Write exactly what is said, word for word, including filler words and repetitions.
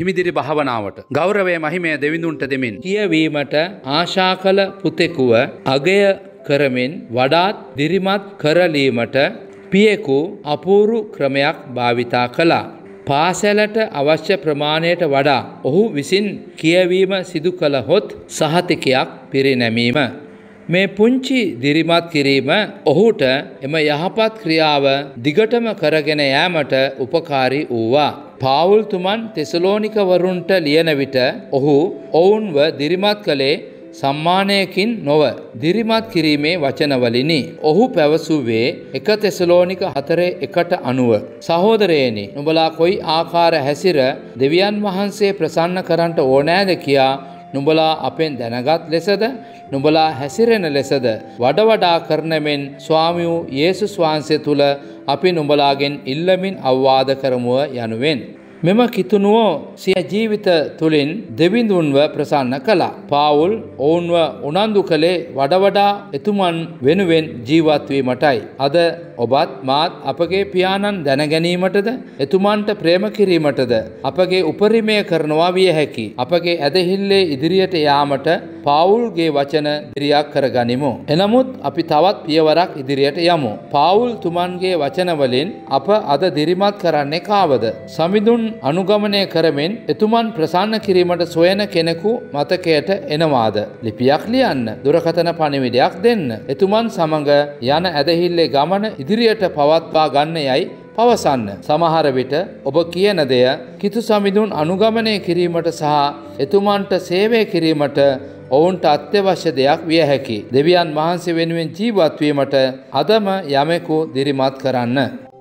හිමිදිරි භාවනාවට ගෞරවය මහිමය දෙවිඳුන්ට දෙමින් කියවීමට ආශා කළ පුතෙකුව අගය කරමින් වඩාත් දිරිමත් කරලීමට පියෙකු අපූරු ක්‍රමයක් භාවිතා කළා. පාසැලට අවශ්‍ය ප්‍රමාණයට වඩා ඔහු විසින් කියවීම සිදු කළහොත් සහතිකයක් පිරිනැමීම. මේ පුංචි දිරිමත් කිරීම ඔහුට එම යහපත් ක්‍රියාව දිගටම කරගෙන යාමට උපකාරී වූවා. පාවුල්තුමන් තෙසලෝනිකවරුන්ට ලියන විට ඔහු ඔවුන්ව දිරිමත් කළේ සම්මානයකින් නොව දිරිමත් කිරීමේ වචනවලිනි. ඔහු පැවසුවේ එක තෙසලෝනික හතරේ එකට අනුව සහෝදරයනි, නුඹලා කොයි ආකාර හැසිර දෙවියන් වහන්සේ ප්‍රසන්න කරන්නට ඕනෑද කියා නුඹලා අපෙන් දැනගත් ලෙසද නුඹලා හැසිරෙන ලෙසද වඩ වඩා කරන මෙන් ස්වාමී වූ යේසුස් වහන්සේ තුල අපි නුඹලාගෙන් ඉල්ලමින් අවවාද කරමුව යනුවෙන්. මෙම කිතුනුවෝ සිය ජීවිත තුළින් දෙවිඳුන්ව ප්‍රසන්න කළා. පාවුල් ඔවුන්ව උනන්දු කළේ වඩ වඩා එතුමන් වෙනුවෙන් ජීවත් වීමටයි. අද ඔබත් මාත් අපගේ පියාණන් දැනගැනීමටද එතුමන්ට ප්‍රේම කිරීමටද අපගේ උපරිමය කරනවා විය හැකි. අපගේ ඇදහිල්ලේ ඉදිරියට යාමට පාවුල්ගේ වචන ඉදිරියක් කරගනිමු. එනමුත් අපි තවත් පියවරක් ඉදිරියට යමු. පාවුල් තුමන්ගේ වචන වලින් අප අද දිරිමත් කරන්නේ කාවද? සමිඳුන් අනුගමනය කරමින් එතුමන් ප්‍රසන්න කිරීමට සොයන කෙනෙකු මතකයට එනවාද? ලිපියක් ලියන්න, දුරකථන පණිවිඩයක් දෙන්න, එතුමන් සමග යන ඇදහිල්ලේ ගමන ඉදිරියට පවත්වා ගන්න යයි පවසන්න. සමහර විට ඔබ කියන දෙය කිතු සමිඳුන් අනුගමනය කිරීමට සහ එතුමන්ට සේවය කිරීමට ඔවුන්ට අත්‍යවශ්‍ය දෙයක් විය හැකි. දෙවියන් වහන්සේ වෙනුවෙන් ජීවත් වීමට අදම යමෙකු දිරිමත් කරන්න.